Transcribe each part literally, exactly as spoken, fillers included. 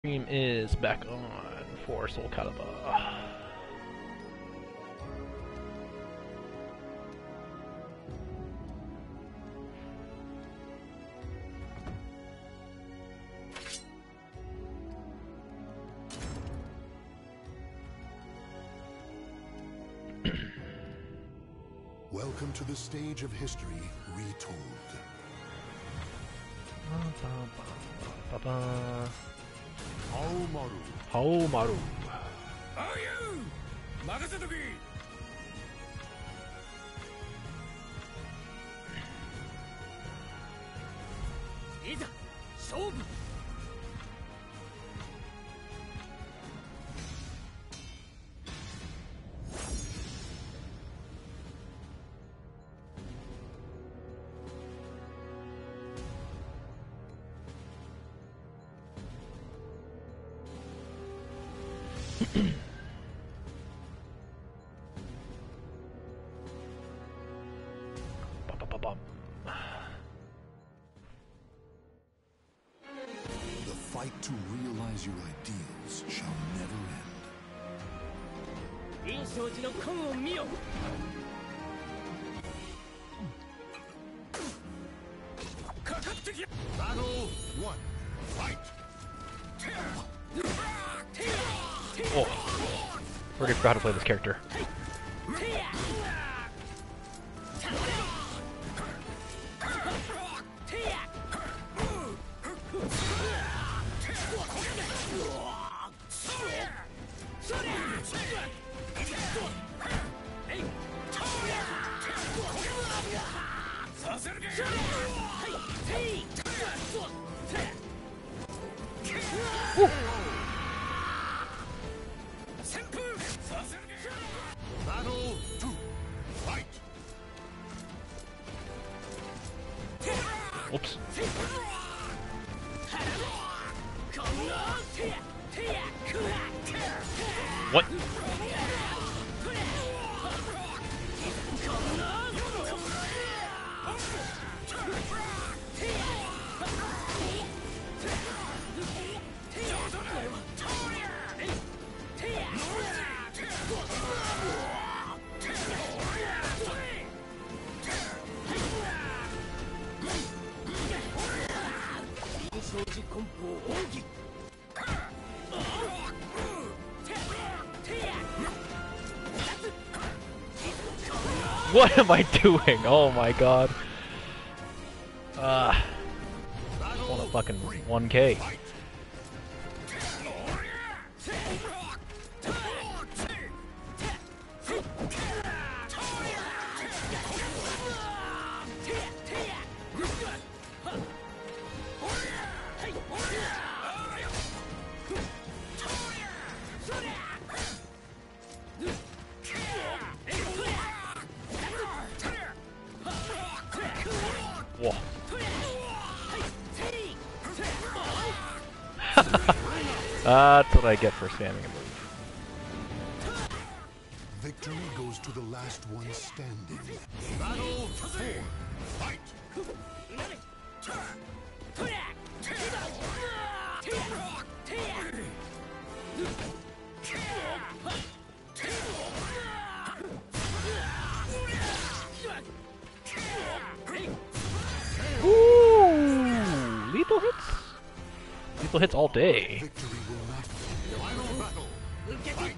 Stream is back on for Soul Calibur. Welcome to the stage of history retold. Haomaru. Haomaru. Ayu! Makasetoki! Iza! Shoubu! The fight to realize your ideals shall never end. 印象寺の根を見よかかってき Battle one. Fight. Oh, already forgot how to play this character. Woo. Battle two. Fight. Oops. What? What am I doing? Oh my god. Uh, I want a fucking one K. Whoa. That's what I get for spamming a move. Victory goes to the last one standing. Battle four. Fight. Ooh, lethal hits? Lethal hits all day. Victory will not final battle. Fight.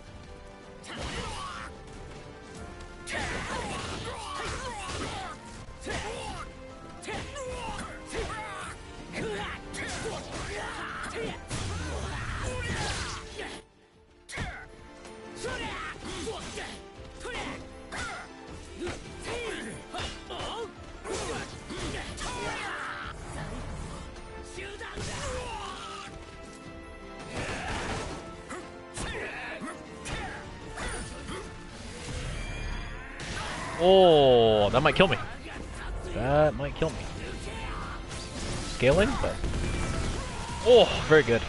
Oh, that might kill me. That might kill me. Scaling, but... Oh, very good.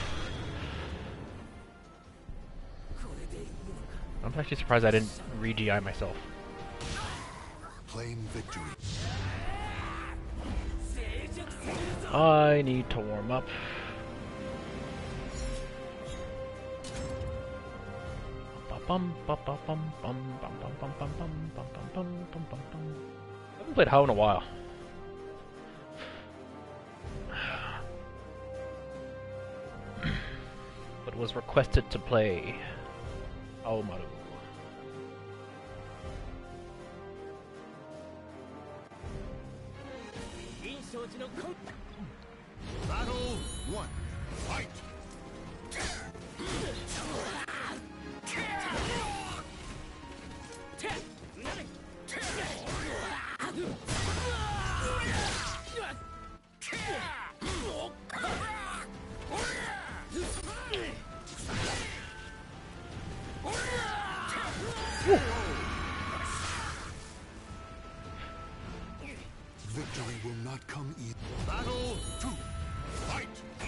I'm actually surprised I didn't re-G I myself. Claim victory. I need to warm up. bum bum bum bum bum bum bum bum bum bum bum bum bum bum bum. I haven't played How in a while. But was requested to play Aomaru. Battle one. Fight. Victory will not come easy. Battle two. Fight.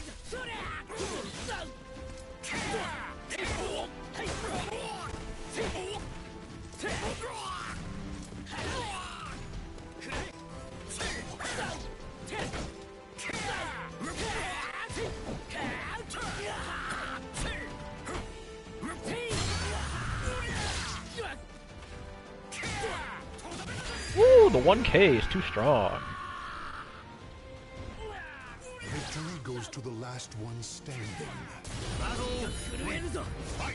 Woo! The one K is too strong. Victory goes to the last one standing. Battle three. Fight.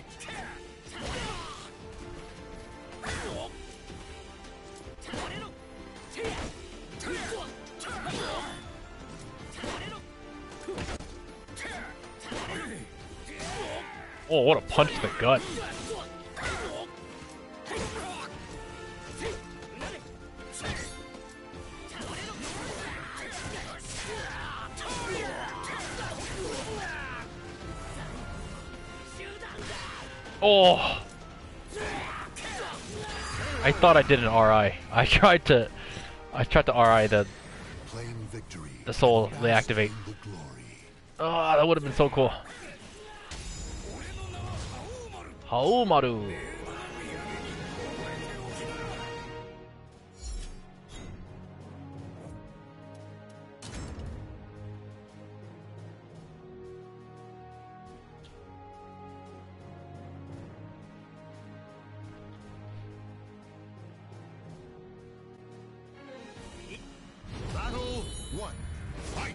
Oh, what a punch to the gut. Oh! I thought I did an R I. I tried to, I tried to R I the, Claim victory. the soul they activate. The glory. Oh, that would have been so cool. Haomaru. Battle one. Fight.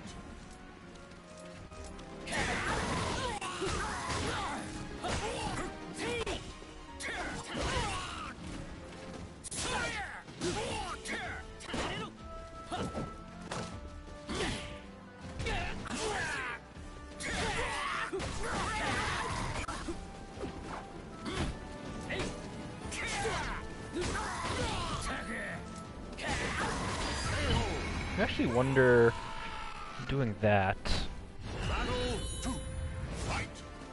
I actually wonder, doing that. Battle two. Fight.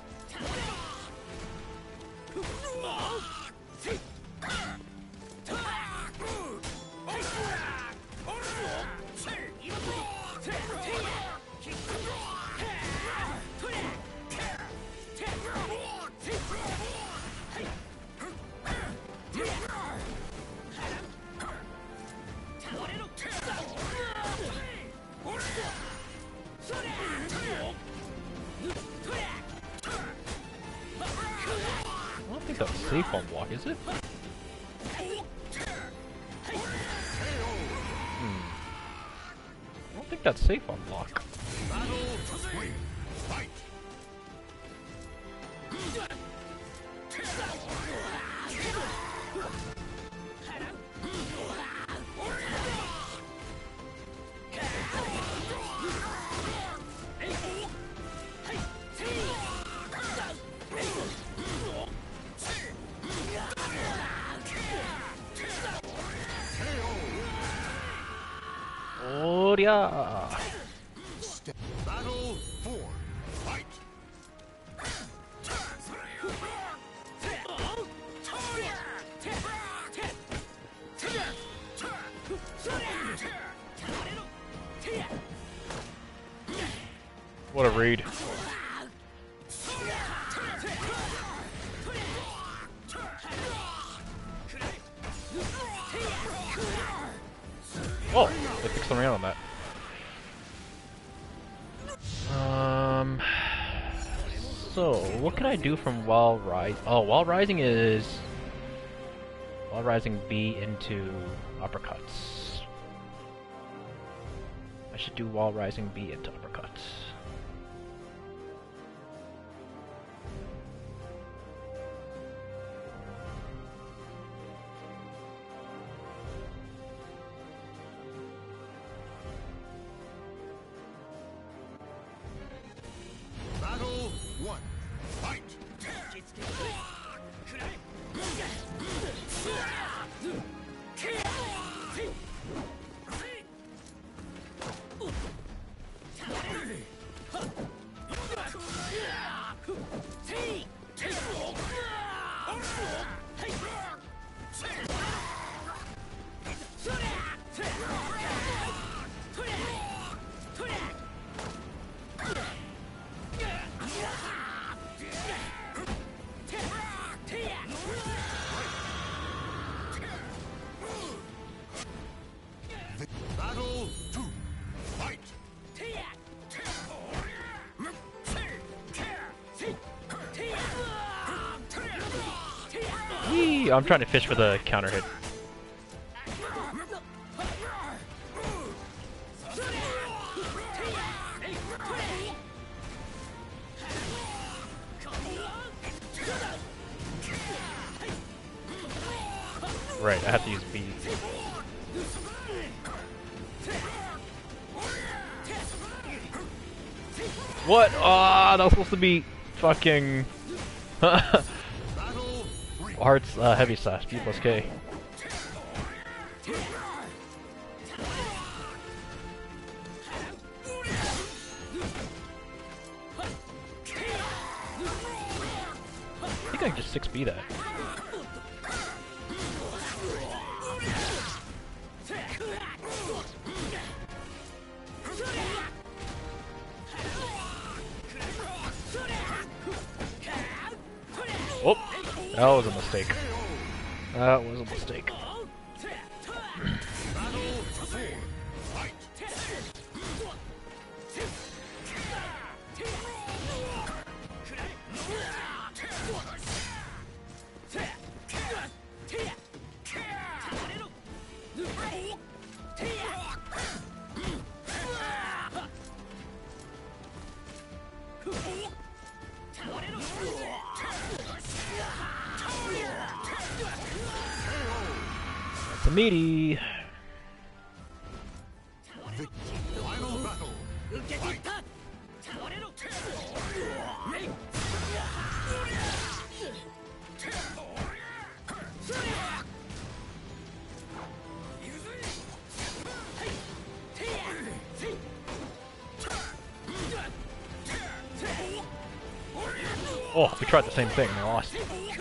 I don't think that's safe on block, is it? Hmm. I don't think that's safe on block. Battle three. Fight. Oria. Step. Battle four. Fight. What a read. Oh, they fixed something out on that. Um, So, what can I do from while rise? Oh, while rising is while rising B into uppercuts. I should do while rising B into uppercuts. Battle one. Fight! Battle two. Fight! Yee! I'm trying to fish for the counter hit. Right, I have to use B. What? Ah, oh, that was supposed to be fucking Hearts uh, heavy slash B plus K. I think I can just six B that. Oh, that was a mistake. That was a mistake. That's a meaty. Final battle. Fight! Oh, we tried the same thing and lost.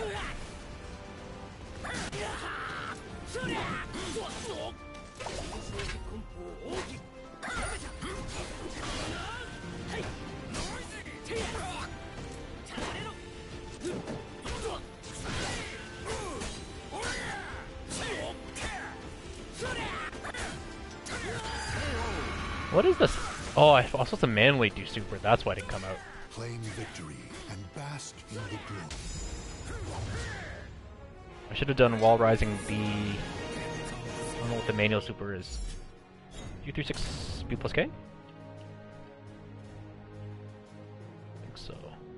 What is this? Oh, I was supposed to manually do super. That's why it didn't come out. Claim victory and bask in the glory. I should have done wall rising B. I don't know what the manual super is. U thirty-six B plus K? I think so.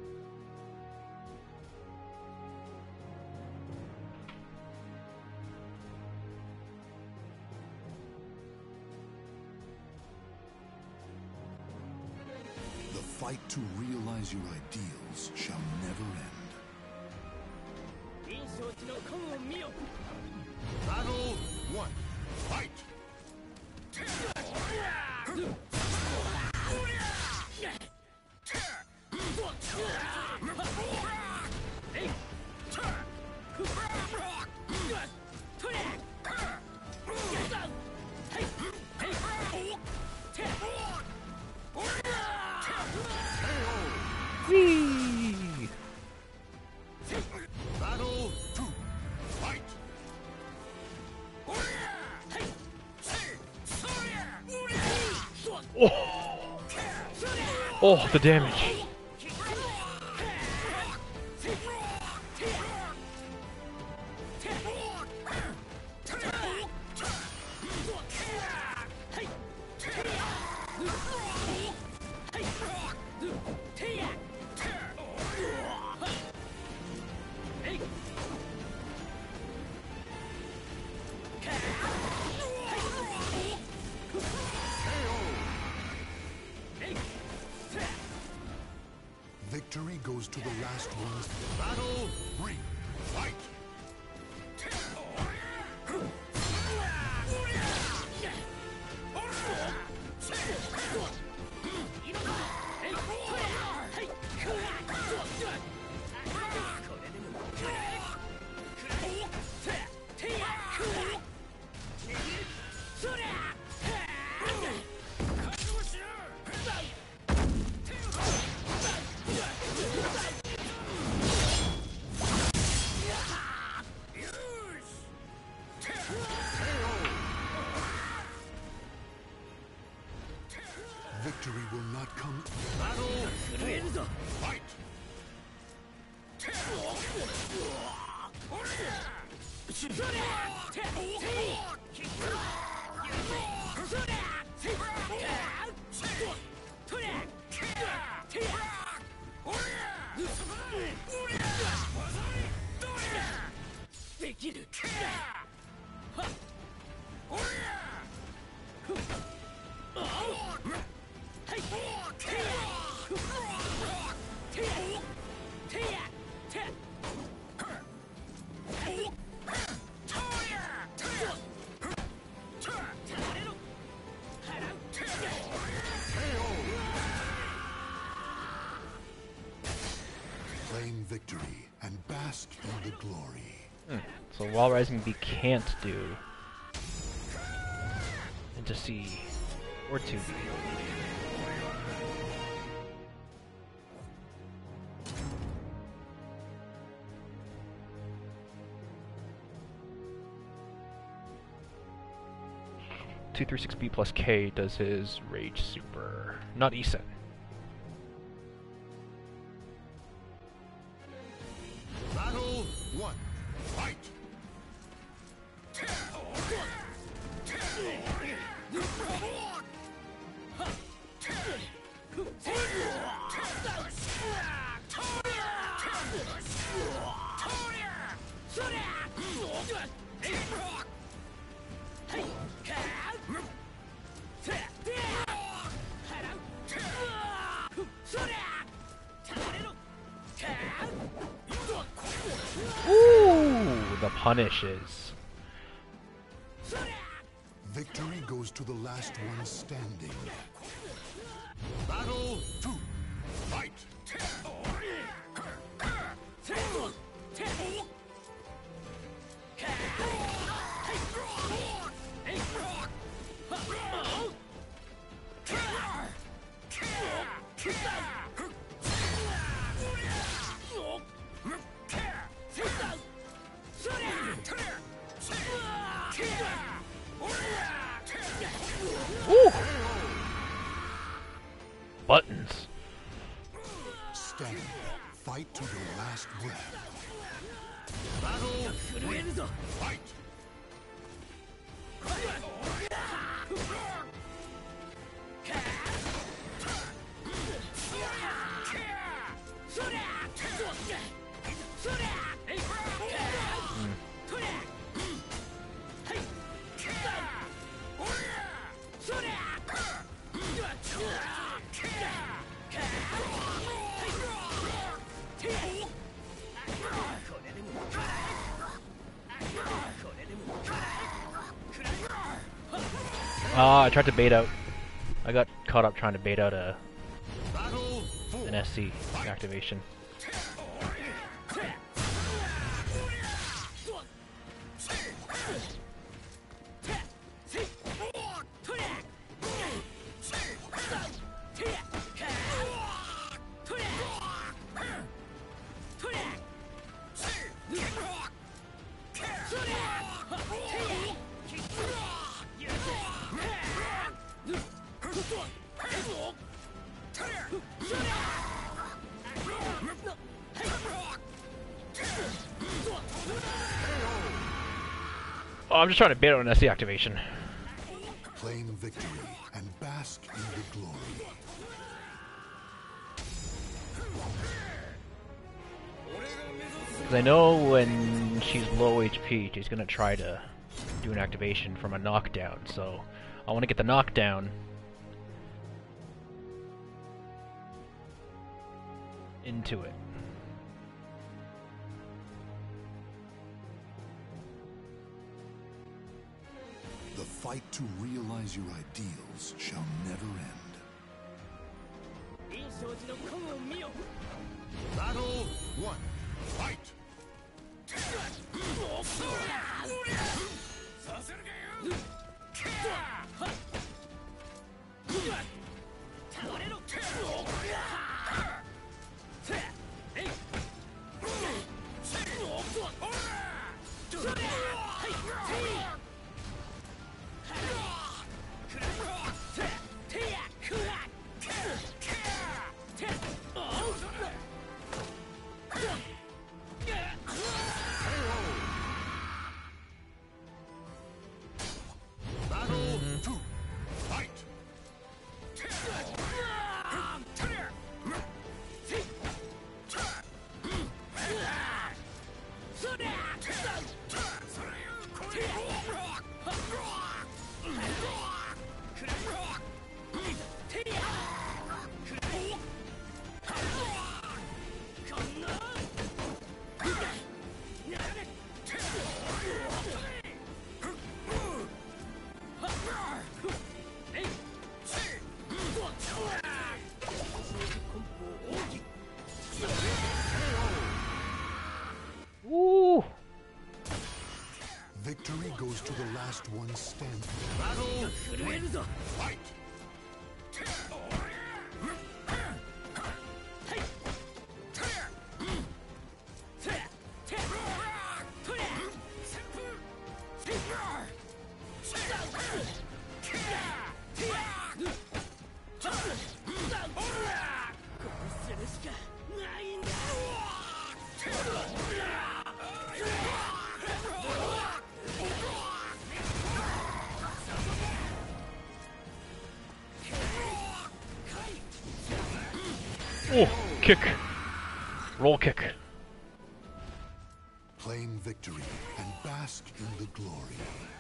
The fight to realize your ideals shall never end. Battle one. Fight! Whee! Battle two. Fight! Oh, oh the damage. goes to the last one. Battle three. Fight! Victory will not come. Battle four. Fight! Claim victory and bask in the glory. Hmm. So Wall Rising B can't do into C or two B. two thirty-six B plus K does his Rage Super, not E S E N. Battle one. Fight! Ooh, the punishes. Victory goes to the last one standing. Battle two. Fight! Ooh. Buttons. Stand. Fight to your last breath. Battle three. Fight! Ah, I tried to bait out. I got caught up trying to bait out a Battle four. an S C activation. Oh, I'm just trying to bait out an S C activation. Claim victory and bask in the glory. Because I know when she's low H P, she's gonna try to do an activation from a knockdown, so I want to get the knockdown. into it. The fight to realize your ideals shall never end. 臨床時の根を見よ Battle one. Fight. させるかよ倒れろえい Woo! Victory goes to the last one standing. 震えるぞ Fight. Oh, kick. Roll kick. Claim victory and bask in the glory.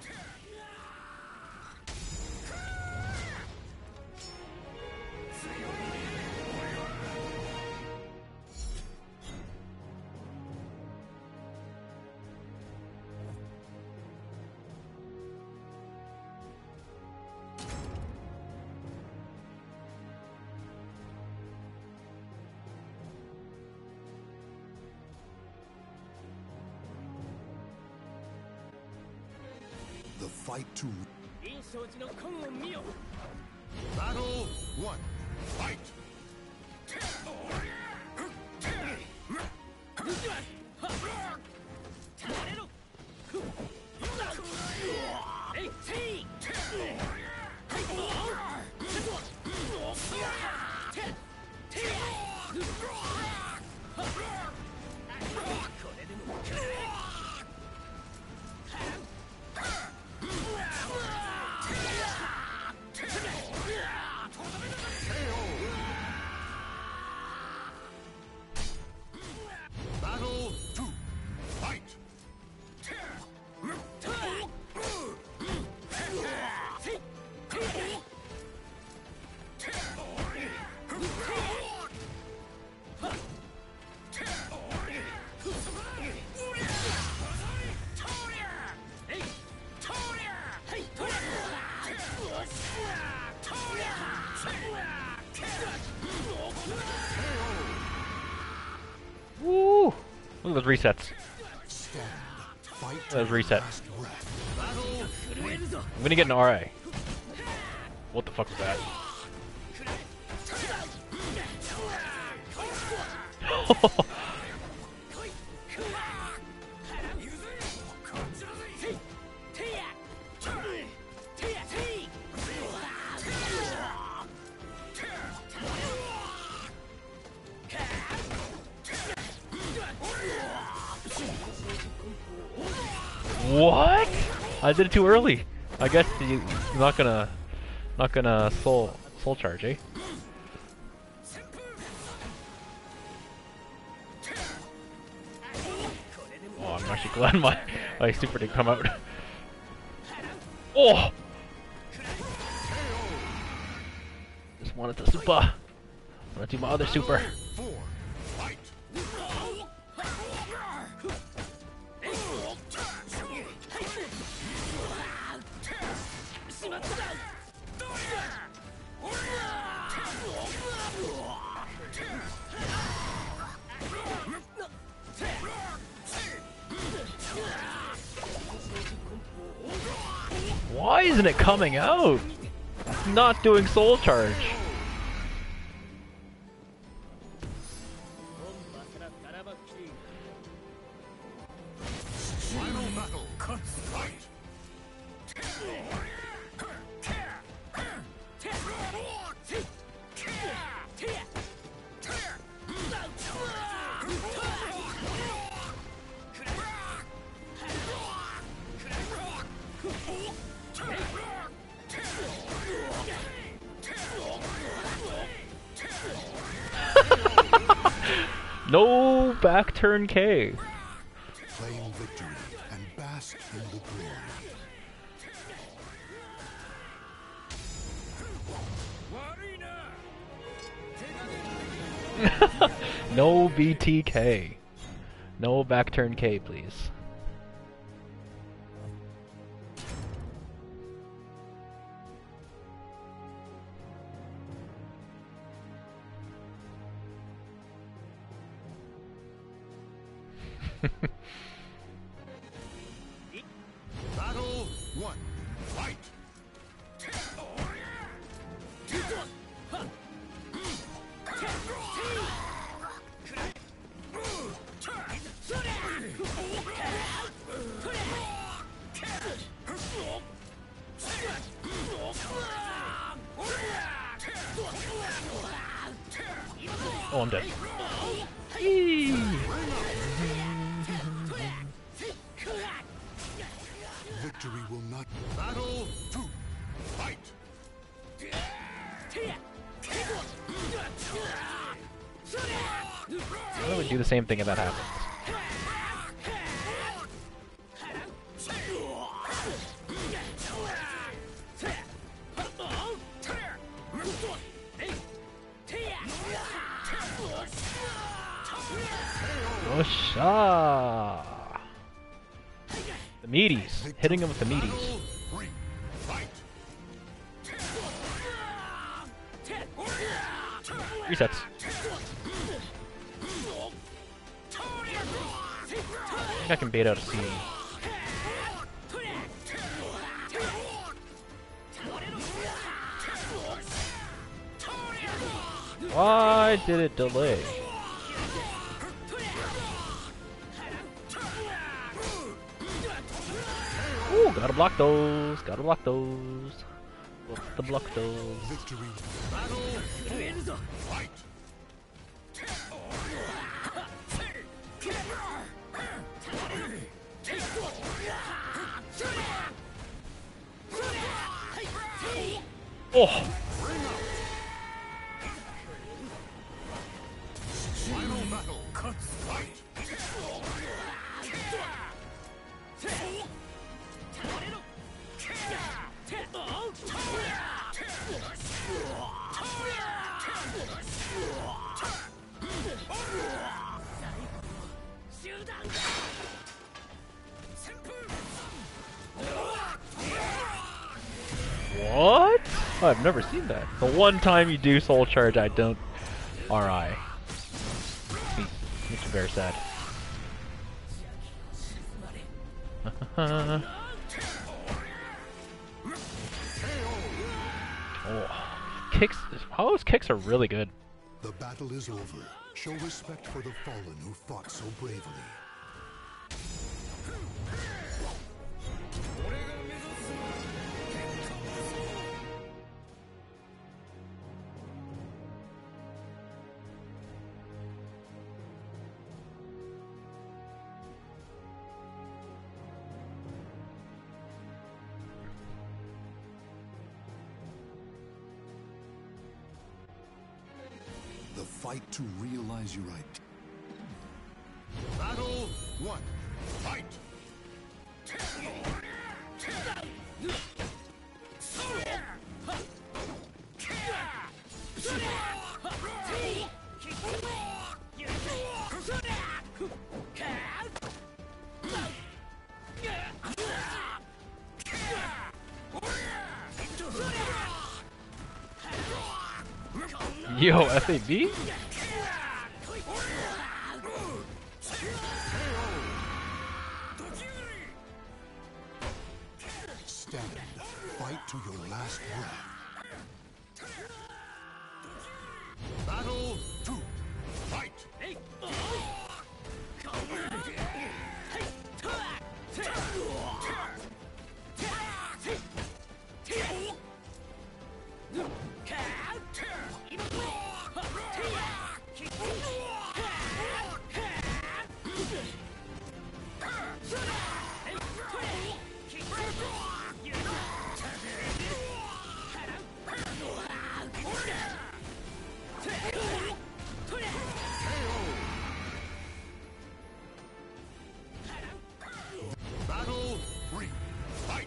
The fight to 臨床時の根を見よ Battle one. Fight. 倒れろえいせいこれでも Battle two. Fight. Woo! Look at those resets. Stand. Fight to Those the reset. last breath. 震えるぞ I'm gonna get an R A. What the fuck was that? What? I did it too early. I guess you, you're not gonna, not gonna soul soul charge, eh? Oh, I'm actually glad my my super didn't come out. Oh! Just wanted the super. I'm gonna do my other super. Four. Why isn't it coming out? It's not doing soul charge. Final battle. Fight. No back turn K. Claim victory and bask in the glory. No B T K. No back turn K, please. Battle one. Fight. Oh, I'm dead. Eee. Victory will not. Battle two. Fight. I would do the same thing if that happens. Osha! The meaties. Hitting him with the meaties. Three. Fight. Resets. I think I can bait out a C. Why did it delay? Ooh, gotta block those. Gotta block those. Gotta block those. Victory. Battle four. Fight. Oh! Final battle. Fight. What? Oh, I've never seen that. The one time you do soul charge, I don't. R I. Makes me very sad. Oh, kicks. Ho's kicks are really good. The battle is over. Show respect for the fallen who fought so bravely. The fight to realize your identity. Battle one. Fight. Yo, F A B? Stand. Fight to your last breath. Battle two. Fight. Hey! Battle three. Fight.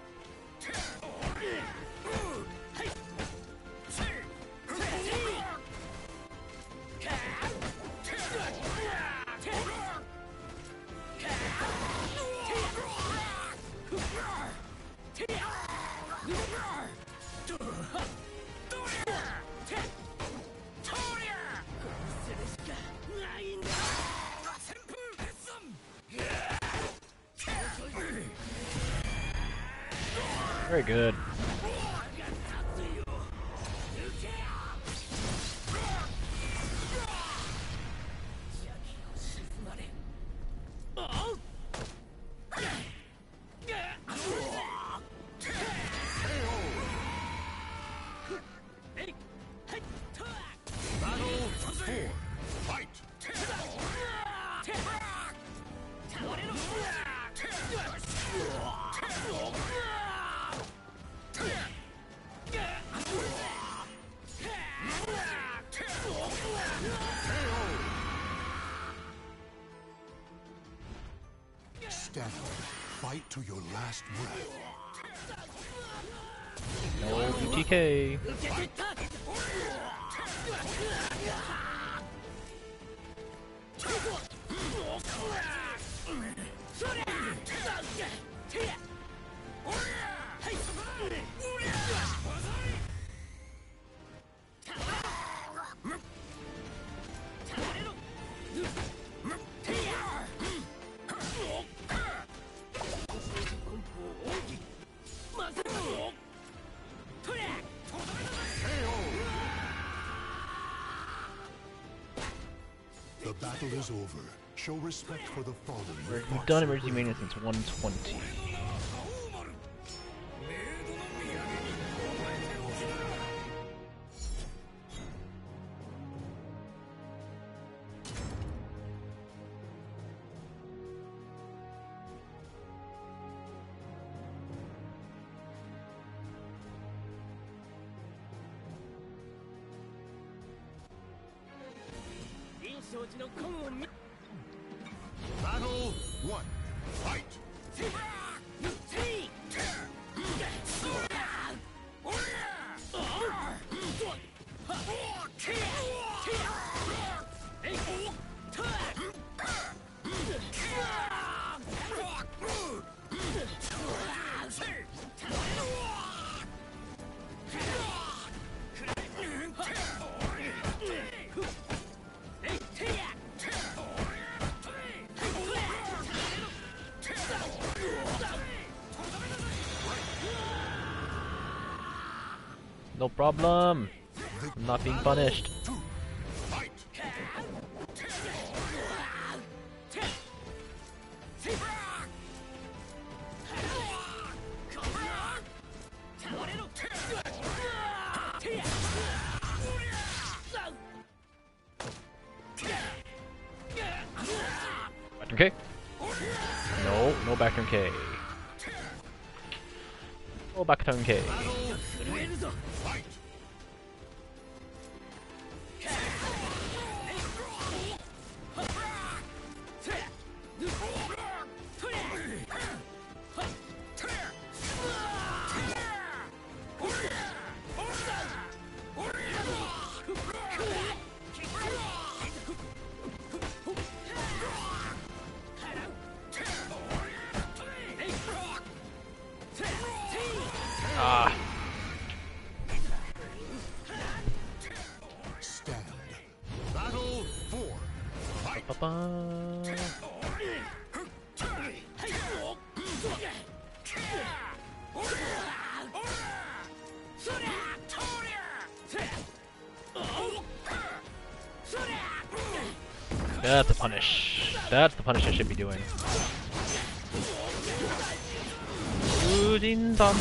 Very good. Battle four. Fight. Stand. Fight to your last breath. No B T K. The battle is over. Show respect for the fallen. with We've box done emergency breath. maintenance since one twenty. Battle one. Fight. No problem. I'm not being punished. Two. Fight. Backturn K? No, no backturn K. No backturn K. Fight. Ah. Stand. Battle four. Fight. Ba-ba. That's a punish. That's the punish I should be doing. Shooting them.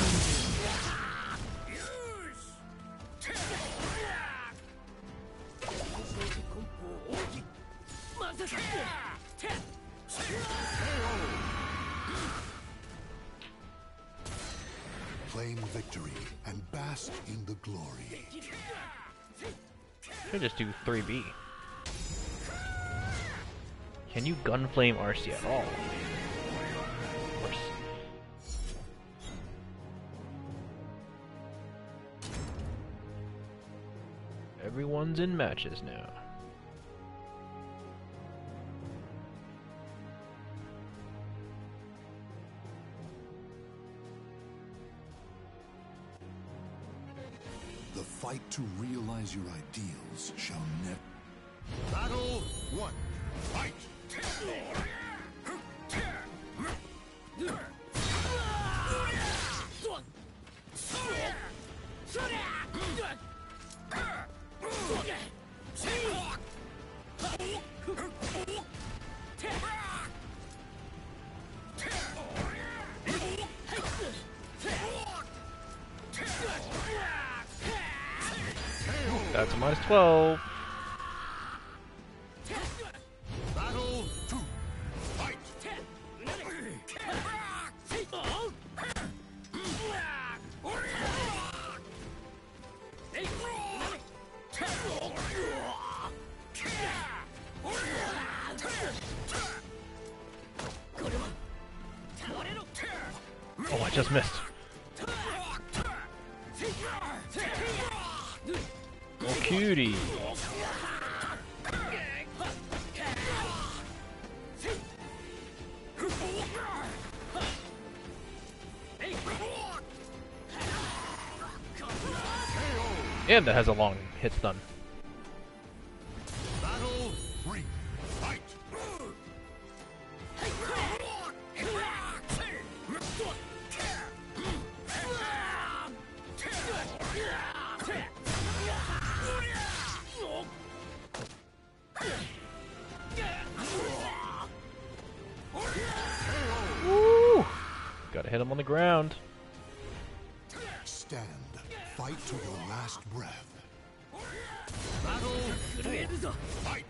Claim victory and bask in the glory. Should just do three B. Can you gunflame R C at all? Of course. Everyone's in matches now. The fight to realize your ideals shall never. Battle one. Fight. That's a minus twelve. Battle two. Fight. Oh, I just missed. Oh, cutie. And that has a long hit stun. Battle three. Fight. Woo! Gotta hit him on the ground. Stand. Fight to your last breath. Battle fight.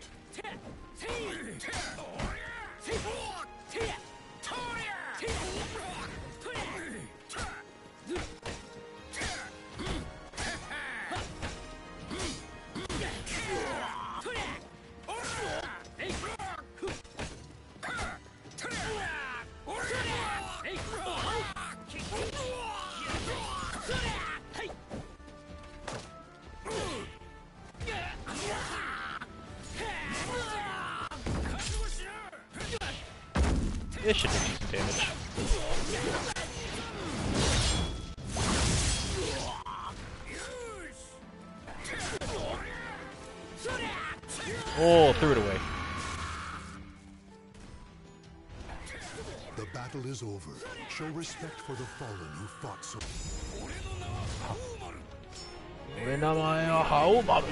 This should do decent damage. Oh, threw it away. The battle is over. Show respect for the fallen who fought so. 俺名前はハオマル。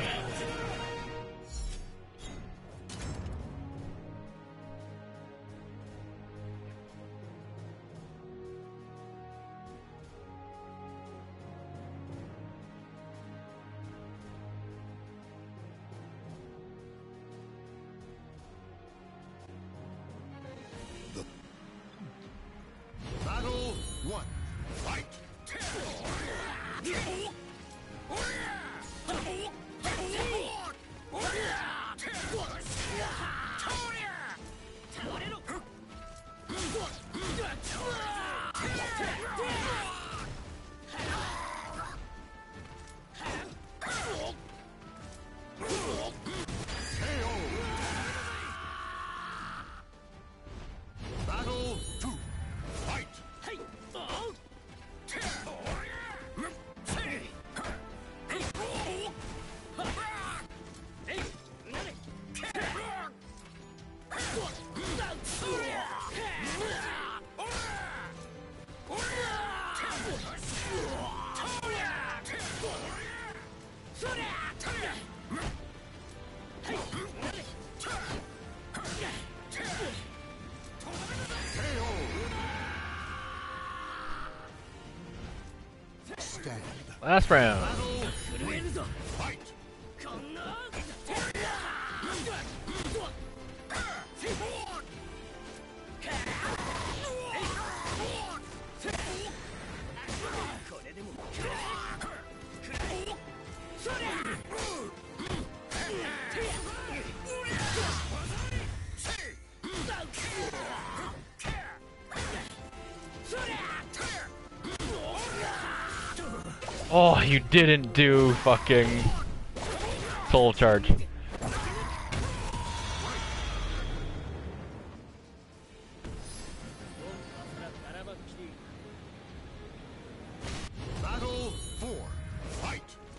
Battle one. Fight. Battle two. Fight. stand. Last round. 震えるぞ Fight! こんなこれでもそりゃ Oh, you didn't do fucking soul charge. Battle four. Fight!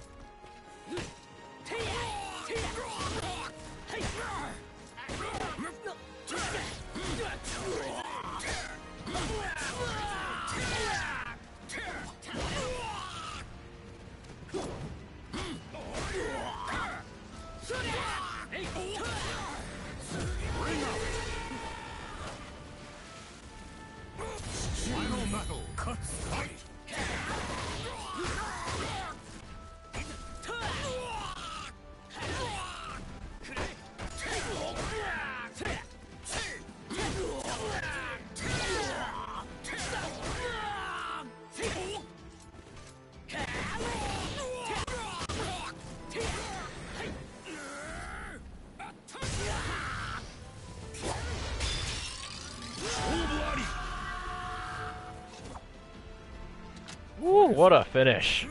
'Woo, what a finish.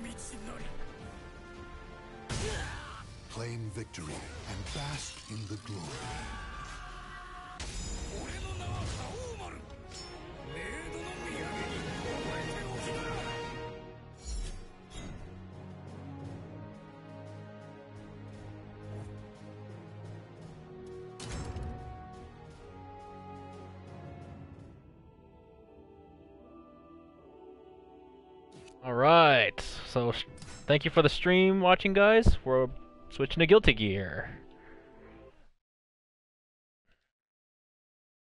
Claim victory and bask in the glory. Alright, so sh- thank you for the stream watching, guys. We're switching to Guilty Gear.